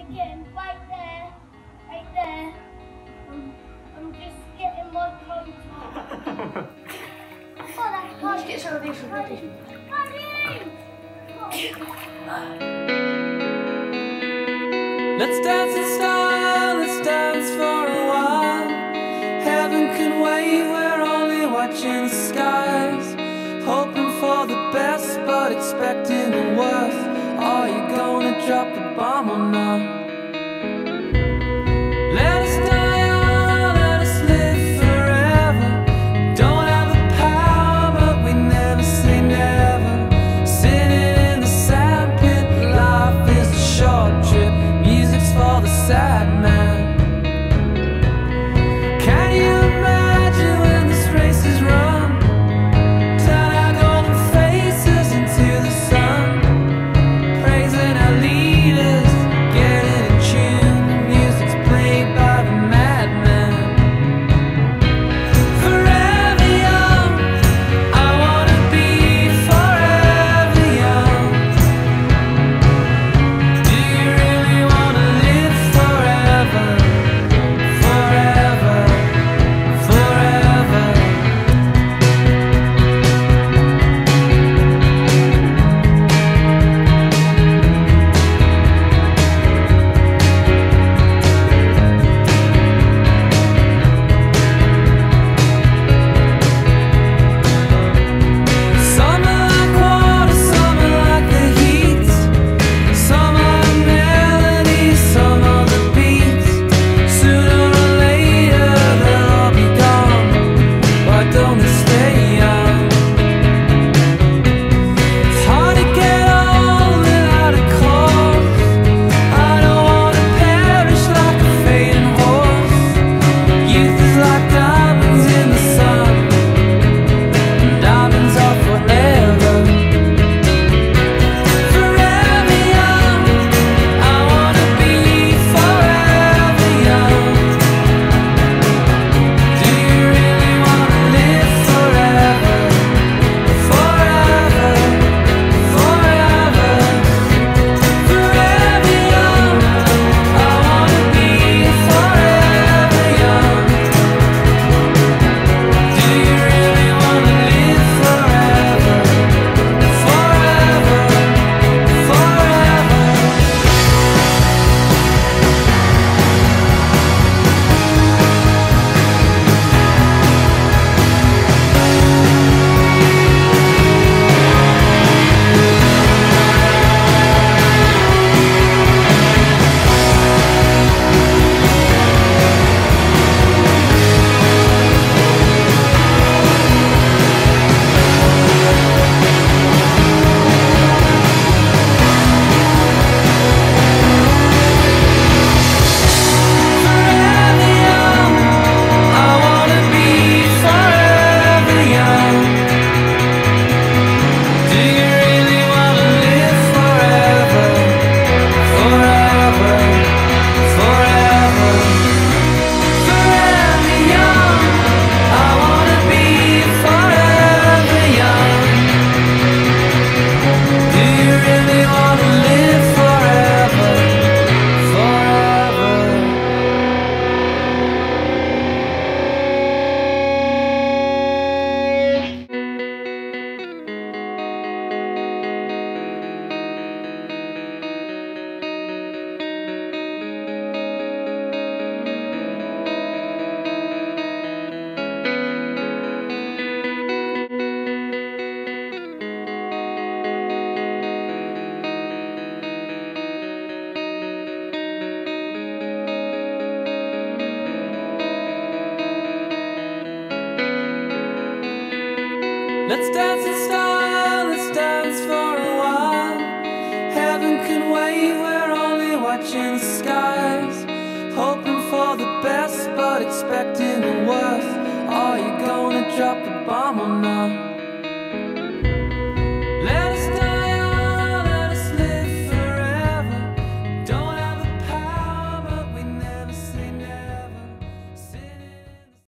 again, right there, right there. I'm just getting my motor. Oh, that's hard. Get some of this already. Let's dance in style, let's dance for a while. Heaven can wait, we're only watching the skies. Hoping for the best, but expecting the worst. Are you gonna drop the bomb or not? Let us die young, let us live forever. Don't have the power, but we never say never. Sitting in the sandpit, life is a short trip. Music's for the sad man. Can you imagine when this race is run? Turn our golden faces into the sun, praising our leaders, getting in tune. The music's played by the madman. Forever young, I wanna be forever young. Do you really wanna live forever? Forever, forever. Summer like water, summer like the heat. Some are the melodies, some are the beats. Sooner or later they'll all be gone. Why don't they stay young? It's hard to get old without a cause. I don't wanna perish like a fading horse. Youth is like diamonds in the sun. Diamonds are forever. Forever young, I wanna be forever young. Do you really wanna live forever? Forever, forever. Forever young, I wanna be forever young. Do you really wanna live forever? Forever, forever. Forever young, I wanna be forever young. Do you really wanna live forever? Forever, forever. Forever young, I wanna be forever young. Do you really wanna live forever? Forever. Let's dance in style, let's dance for a while. Heaven can wait, we're only watching the skies. Hoping for the best, but expecting the worst. Are you gonna drop the bomb or